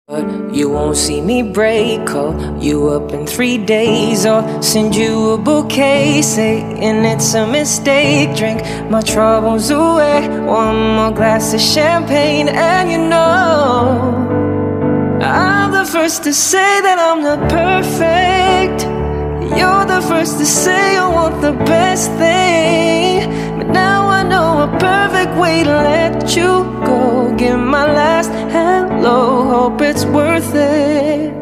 But you won't see me break, call you up in 3 days, or send you a bouquet saying it's a mistake. Drink my troubles away, one more glass of champagne, and you know I'm the first to say that I'm not perfect. You're the first to say I want the best thing, but now I know a perfect way to let you go. Give my last hello, hope it's worth it.